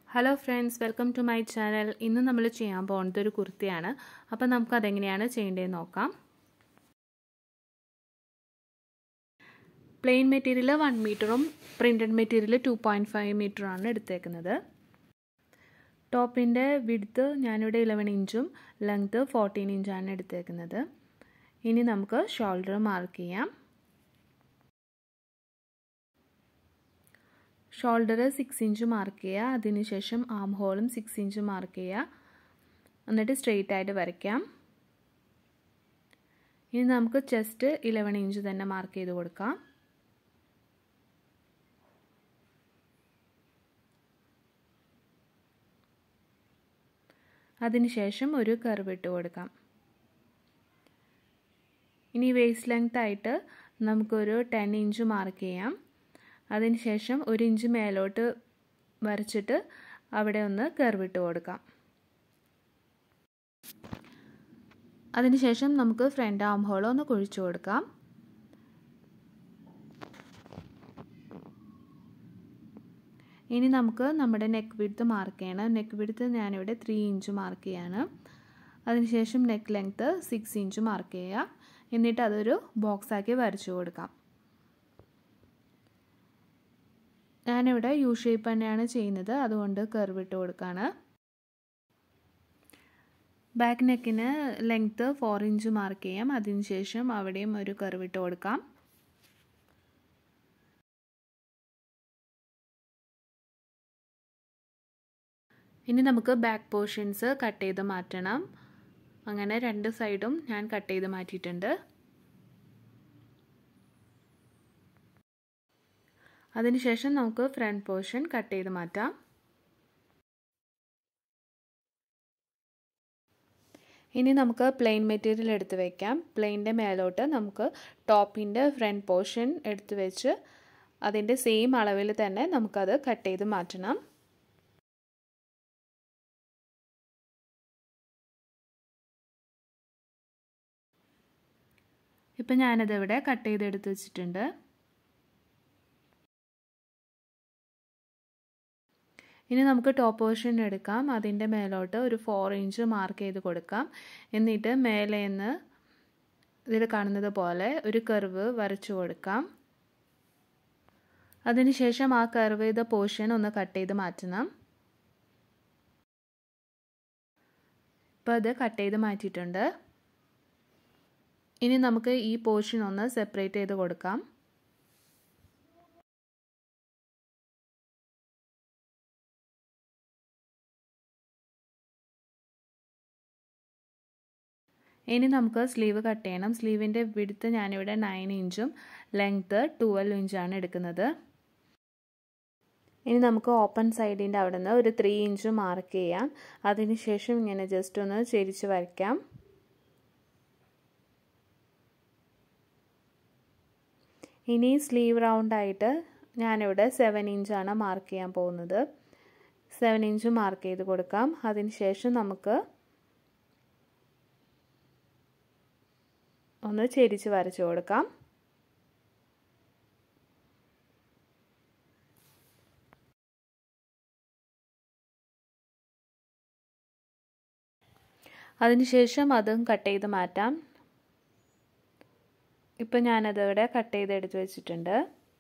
Hello friends, welcome to my channel. ഇന്ന് നമ്മൾ ചെയ്യാൻ പോകുന്നത് ഒരു കുർത്തിയാണ്. അപ്പോൾ നമുക്ക് അതെങ്ങനെയാണ് ചെയ്യേണ്ടതെന്ന് നോക്കാം. പ്ലെയിൻ മെറ്റീരിയൽ 1 മീറ്ററും പ്രിന്റഡ് മെറ്റീരിയൽ 2.5 മീറ്ററാണ് എടുത്തേക്കുന്നത്. ടോപ്പിന്റെ വിഡ്ത്ത് ഞാനിവിടെ 11 ഇഞ്ചും ലെങ്ത് 14 ഇഞ്ചാണ് എടുത്തേക്കുന്നത്. ഇനി നമുക്ക് ഷോൾഡർ മാർക്ക് ചെയ്യാം. ഷോൾഡർ 6 ഇഞ്ച് മാർക്ക് ചെയ്യുക. അതിനുശേഷം ആം ഹോളും 6 ഇഞ്ച് മാർക്ക് ചെയ്യുക. എന്നിട്ട് സ്ട്രെയിറ്റ് ആയിട്ട് വരയ്ക്കാം. ഇനി നമുക്ക് ചെസ്റ്റ് 11 ഇഞ്ച് തന്നെ മാർക്ക് ചെയ്ത് കൊടുക്കാം. അതിനുശേഷം ഒരു കർവ് ഇട്ട് കൊടുക്കാം. ഇനി വേസ്റ്റ് ലെങ്ത് ആയിട്ട് നമുക്കൊരു 10 ഇഞ്ച് മാർക്ക് ചെയ്യാം. അതിനുശേഷം 1 ഇഞ്ച് മേലോട്ട് വരച്ചിട്ട് അവിടെ ഒന്ന് കർവ് ഇട്ട് കൊടുക്കാം. അതിനുശേഷം നമുക്ക് ഫ്രണ്ട് ആം ഹോൾ ഒന്ന് കുഴിച്ചു കൊടുക്കാം. ഇനി നമുക്ക് നമ്മുടെ നെക്ക് വിഡ്ത്ത് മാർക്ക് ചെയ്യണം. നെക്ക് വിഡ്ത്ത് ഞാനിവിടെ 3 ഇഞ്ച് മാർക്ക് ചെയ്യാണ്. അതിനുശേഷം നെക്ക് ലെങ്ത് 6 ഇഞ്ച് മാർക്ക് ചെയ്യുക. എന്നിട്ട് അതൊരു ബോക്സ് ആക്കി വരച്ചു കൊടുക്കാം. ഞാനിവിടെ യു ഷേപ്പ് തന്നെയാണ് ചെയ്യുന്നത്, അതുകൊണ്ട് കർവ് ഇട്ട് കൊടുക്കുകയാണ്. ബാക്ക് നെക്കിന് ലെങ്ത്ത് 4 ഇഞ്ച് മാർക്ക് ചെയ്യാം. അതിനുശേഷം അവിടെയും ഒരു കർവ് ഇട്ട് കൊടുക്കാം. ഇനി നമുക്ക് ബാക്ക് പോർഷൻസ് കട്ട് ചെയ്ത് മാറ്റണം. അങ്ങനെ രണ്ട് സൈഡും ഞാൻ കട്ട് ചെയ്ത് മാറ്റിയിട്ടുണ്ട്. അതിനുശേഷം നമുക്ക് ഫ്രണ്ട് പോർഷൻ കട്ട് ചെയ്ത് മാറ്റാം. ഇനി നമുക്ക് പ്ലെയിൻ മെറ്റീരിയൽ എടുത്ത് വയ്ക്കാം. പ്ലെയിൻ്റെ മേലോട്ട് നമുക്ക് ടോപ്പിൻ്റെ ഫ്രണ്ട് പോർഷൻ എടുത്ത് വെച്ച് അതിൻ്റെ സെയിം അളവിൽ തന്നെ നമുക്കത് കട്ട് ചെയ്ത് മാറ്റണം. ഇപ്പം ഞാനതിവിടെ കട്ട് ചെയ്തെടുത്ത് വെച്ചിട്ടുണ്ട്. ഇനി നമുക്ക് ടോപ്പ് പോർഷൻ എടുക്കാം. അതിൻ്റെ മേലോട്ട് ഒരു 4 ഇഞ്ച് മാർക്ക് ചെയ്ത് കൊടുക്കാം. എന്നിട്ട് മേലെ നിന്ന് ഇതിൽ കാണുന്നത് പോലെ ഒരു കർവ് വരച്ചു കൊടുക്കാം. അതിനുശേഷം ആ കർവ് ചെയ്ത പോർഷൻ ഒന്ന് കട്ട് ചെയ്ത് മാറ്റണം. ഇപ്പോൾ അത് കട്ട് ചെയ്ത് മാറ്റിയിട്ടുണ്ട്. ഇനി നമുക്ക് ഈ പോർഷൻ ഒന്ന് സെപ്പറേറ്റ് ചെയ്ത് കൊടുക്കാം. ഇനി നമുക്ക് സ്ലീവ് കട്ട് ചെയ്യണം. സ്ലീവിൻ്റെ വിഡ്ത്ത് ഞാനിവിടെ 9 ഇഞ്ചും ലെങ്ത്ത് 12 ഇഞ്ചാണ് എടുക്കുന്നത്. ഇനി നമുക്ക് ഓപ്പൺ സൈഡിൻ്റെ അവിടെ നിന്ന് ഒരു 3 ഇഞ്ച് മാർക്ക് ചെയ്യാം. അതിനുശേഷം ഇങ്ങനെ ജസ്റ്റ് ഒന്ന് ചെരിച്ച് വരയ്ക്കാം. ഇനി സ്ലീവ് റൗണ്ടായിട്ട് ഞാനിവിടെ 7 ഇഞ്ചാണ് മാർക്ക് ചെയ്യാൻ പോകുന്നത്. 7 ഇഞ്ച് മാർക്ക് ചെയ്ത് കൊടുക്കാം. അതിനുശേഷം നമുക്ക് ഒന്ന് ചെരിച്ച് വരച്ചു കൊടുക്കാം. അതിനുശേഷം അതും കട്ട് ചെയ്ത് മാറ്റാം. ഇപ്പം ഞാനതിവിടെ കട്ട് ചെയ്ത് എടുത്ത് വെച്ചിട്ടുണ്ട്.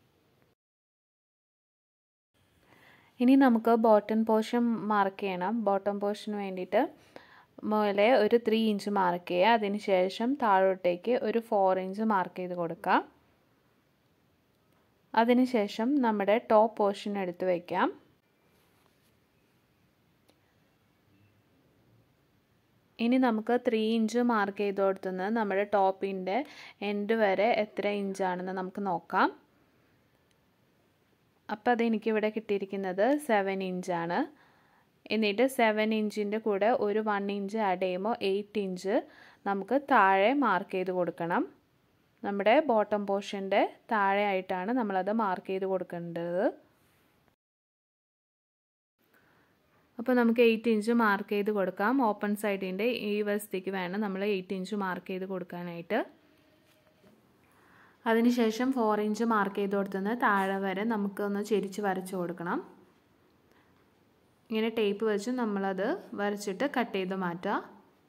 ഇനി നമുക്ക് ബോട്ടം പോർഷൻ മാർക്ക് ചെയ്യണം. ബോട്ടം പോർഷന് വേണ്ടിയിട്ട് മുകളിലെ ഒരു 3 ഇഞ്ച് മാർക്ക് ചെയ്യുക. അതിനുശേഷം താഴോട്ടേക്ക് ഒരു 4 ഇഞ്ച് മാർക്ക് ചെയ്ത് കൊടുക്കാം. അതിനുശേഷം നമ്മുടെ ടോപ്പ് പോർഷൻ എടുത്ത് വയ്ക്കാം. ഇനി നമുക്ക് 3 ഇഞ്ച് മാർക്ക് ചെയ്ത് കൊടുത്തുനിന്ന് നമ്മുടെ ടോപ്പിൻ്റെ എൻഡ് വരെ എത്ര ഇഞ്ചാണെന്ന് നമുക്ക് നോക്കാം. അപ്പോൾ അതെനിക്കിവിടെ കിട്ടിയിരിക്കുന്നത് 7 ഇഞ്ചാണ്. എന്നിട്ട് 7 ഇഞ്ചിൻ്റെ കൂടെ ഒരു 1 ഇഞ്ച് ആഡ് ചെയ്യുമ്പോൾ 8 ഇഞ്ച് നമുക്ക് താഴെ മാർക്ക് ചെയ്ത് കൊടുക്കണം. നമ്മുടെ ബോട്ടം പോർഷൻ്റെ താഴെ ആയിട്ടാണ് നമ്മളത് മാർക്ക് ചെയ്ത് കൊടുക്കേണ്ടത്. അപ്പോൾ നമുക്ക് 8 ഇഞ്ച് മാർക്ക് ചെയ്ത് കൊടുക്കാം. ഓപ്പൺ സൈഡിൻ്റെ ഈ വശത്തേക്ക് വേണം നമ്മൾ 8 ഇഞ്ച് മാർക്ക് ചെയ്ത് കൊടുക്കാനായിട്ട്. അതിനുശേഷം 4 ഇഞ്ച് മാർക്ക് ചെയ്ത് കൊടുത്തുനിന്ന് താഴെ വരെ നമുക്കൊന്ന് ചെരിച്ച് വരച്ചു കൊടുക്കണം. ഇങ്ങനെ ടേപ്പ് വെച്ച് നമ്മളത് വരച്ചിട്ട് കട്ട് ചെയ്ത് മാറ്റാം.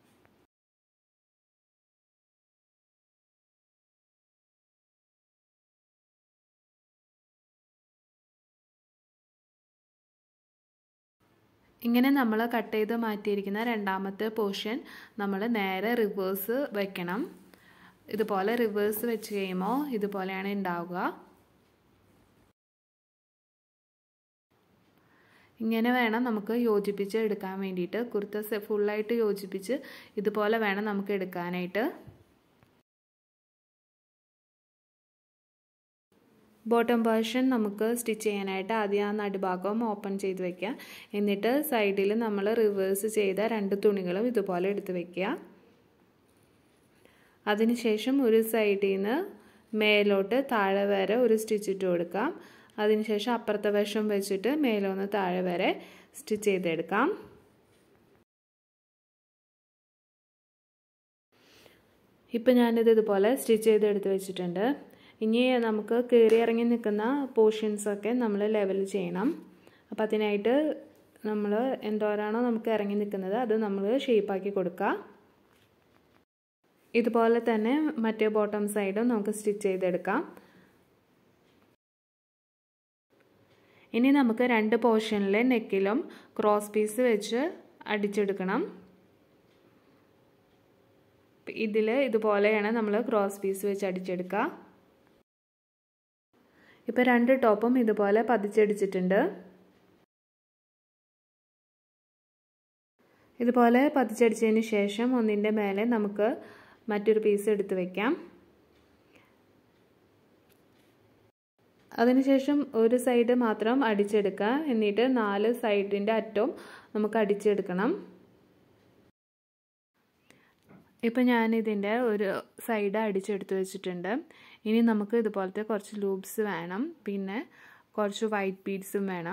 ഇങ്ങനെ നമ്മൾ കട്ട് ചെയ്ത് മാറ്റിയിരിക്കുന്ന രണ്ടാമത്തെ പോർഷൻ നമ്മൾ നേരെ റിവേഴ്സ് വയ്ക്കണം. ഇതുപോലെ റിവേഴ്സ് വെച്ച് കഴിയുമ്പോൾ ഇതുപോലെയാണ് ഉണ്ടാവുക. ഇങ്ങനെ വേണം നമുക്ക് യോജിപ്പിച്ച് എടുക്കാൻ വേണ്ടിയിട്ട്. കുർത്ത ഫുള്ളായിട്ട് യോജിപ്പിച്ച് ഇതുപോലെ വേണം നമുക്ക് എടുക്കാനായിട്ട്. ബോട്ടം പോർഷൻ നമുക്ക് സ്റ്റിച്ച് ചെയ്യാനായിട്ട് ആദ്യം ആ നടുഭാഗം ഓപ്പൺ ചെയ്ത് വെക്കുക. എന്നിട്ട് സൈഡിൽ നമ്മൾ റിവേഴ്സ് ചെയ്ത 2 തുണികളും ഇതുപോലെ എടുത്ത് വെക്കുക. അതിനുശേഷം ഒരു സൈഡിൽ നിന്ന് മേലോട്ട് താഴെ വരെ ഒരു സ്റ്റിച്ച് ഇട്ട് കൊടുക്കാം. അതിനുശേഷം അപ്പുറത്തെ വശം വെച്ചിട്ട് മേലോന്ന് താഴെ വരെ സ്റ്റിച്ച് ചെയ്തെടുക്കാം. ഇപ്പം ഞാനിത് ഇതുപോലെ സ്റ്റിച്ച് ചെയ്തെടുത്ത് വെച്ചിട്ടുണ്ട്. ഇനി നമുക്ക് കയറി ഇറങ്ങി നിൽക്കുന്ന പോർഷൻസൊക്കെ നമ്മൾ ലെവൽ ചെയ്യണം. അപ്പോൾ അതിനായിട്ട് നമ്മൾ എന്തോരാണോ നമുക്ക് ഇറങ്ങി നിൽക്കുന്നത് അത് നമ്മൾ ഷേപ്പാക്കി കൊടുക്കുക. ഇതുപോലെ തന്നെ മറ്റേ ബോട്ടം സൈഡും നമുക്ക് സ്റ്റിച്ച് ചെയ്തെടുക്കാം. ഇനി നമുക്ക് 2 പോർഷനിലെ നെക്കിലും ക്രോസ് പീസ് വെച്ച് അടിച്ചെടുക്കണം. ഇതിൽ ഇതുപോലെയാണ് നമ്മൾ ക്രോസ് പീസ് വെച്ച് അടിച്ചെടുക്കുക. ഇപ്പോൾ 2 ടോപ്പും ഇതുപോലെ പതിച്ചടിച്ചിട്ടുണ്ട്. ഇതുപോലെ പതിച്ചടിച്ചതിന് ശേഷം ഒന്നിൻ്റെ മേലെ നമുക്ക് മറ്റൊരു പീസ് എടുത്ത് വയ്ക്കാം. അതിനുശേഷം ഒരു സൈഡ് മാത്രം അടിച്ചെടുക്കുക. എന്നിട്ട് 4 സൈഡിൻ്റെ അറ്റവും നമുക്ക് അടിച്ചെടുക്കണം. ഇപ്പം ഞാനിതിൻ്റെ ഒരു സൈഡ് അടിച്ചെടുത്ത് വെച്ചിട്ടുണ്ട്. ഇനി നമുക്ക് ഇതുപോലത്തെ കുറച്ച് ലൂപ്സ് വേണം. പിന്നെ കുറച്ച് വൈറ്റ് ബീഡ്സും വേണം.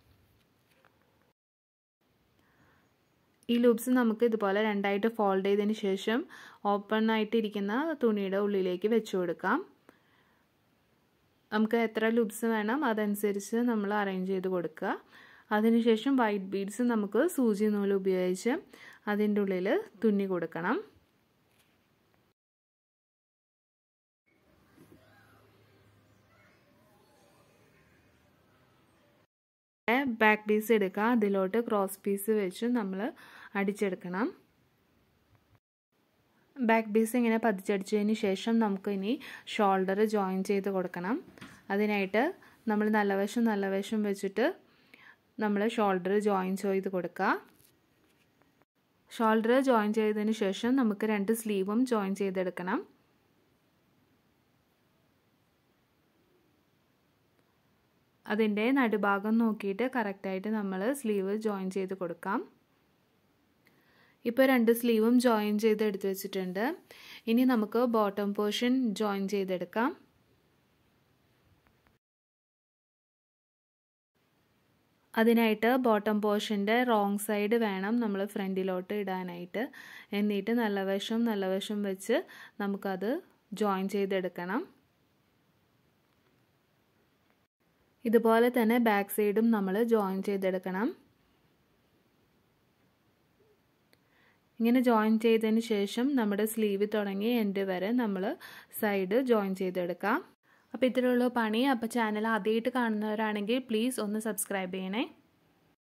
ഈ ലൂപ്സ് നമുക്ക് ഇതുപോലെ 2ആയിട്ട് ഫോൾഡ് ചെയ്തതിന് ശേഷം ഓപ്പൺ ആയിട്ടിരിക്കുന്ന തുണിയുടെ ഉള്ളിലേക്ക് വെച്ച് കൊടുക്കാം. നമുക്ക് എത്ര ലൂപ്സ് വേണം അതനുസരിച്ച് നമ്മൾ അറേഞ്ച് ചെയ്ത് കൊടുക്കുക. അതിനുശേഷം വൈറ്റ് ബീഡ്സ് നമുക്ക് സൂചി നൂല് ഉപയോഗിച്ച് അതിൻ്റെ ഉള്ളിൽ തുന്നി കൊടുക്കണം. ബാക്ക് പീസ് എടുക്കുക. അതിലോട്ട് ക്രോസ് പീസ് വെച്ച് നമ്മൾ അടിച്ചെടുക്കണം. ബാക്ക് പീസ് ഇങ്ങനെ പതിച്ചടിച്ചതിന് ശേഷം നമുക്ക് ഇനി ഷോൾഡർ ജോയിൻ ചെയ്ത് കൊടുക്കണം. അതിനായിട്ട് നമ്മൾ നല്ല വശം വെച്ചിട്ട് നമ്മൾ ഷോൾഡർ ജോയിൻ ചെയ്ത് കൊടുക്കുക. ഷോൾഡർ ജോയിൻ ചെയ്തതിന് ശേഷം നമുക്ക് 2 സ്ലീവും ജോയിൻ ചെയ്തെടുക്കണം. അതിൻ്റെ നടുഭാഗം നോക്കിയിട്ട് കറക്റ്റായിട്ട് നമ്മൾ സ്ലീവ് ജോയിൻ ചെയ്ത് കൊടുക്കാം. ഇപ്പോൾ 2 സ്ലീവും ജോയിൻ ചെയ്ത് എടുത്ത് വെച്ചിട്ടുണ്ട്. ഇനി നമുക്ക് ബോട്ടം പോർഷൻ ജോയിൻ ചെയ്തെടുക്കാം. അതിനായിട്ട് ബോട്ടം പോർഷൻ്റെ റോങ് സൈഡ് വേണം നമ്മൾ ഫ്രണ്ടിലോട്ട് ഇടാനായിട്ട്. എന്നിട്ട് നല്ല വശം വെച്ച് നമുക്കത് ജോയിൻ ചെയ്തെടുക്കണം. ഇതുപോലെ തന്നെ ബാക്ക് സൈഡും നമ്മൾ ജോയിൻ ചെയ്തെടുക്കണം. ഇങ്ങനെ ജോയിൻ ചെയ്തതിന് ശേഷം നമ്മുടെ സ്ലീവ് തുടങ്ങി എൻഡ് വരെ നമ്മൾ സൈഡ് ജോയിൻ ചെയ്തെടുക്കാം. അപ്പോൾ ഇത്രയുള്ള പണി. അപ്പോൾ ചാനൽ ആദ്യമായിട്ട് കാണുന്നവരാണെങ്കിൽ പ്ലീസ് ഒന്ന് സബ്സ്ക്രൈബ് ചെയ്യണേ.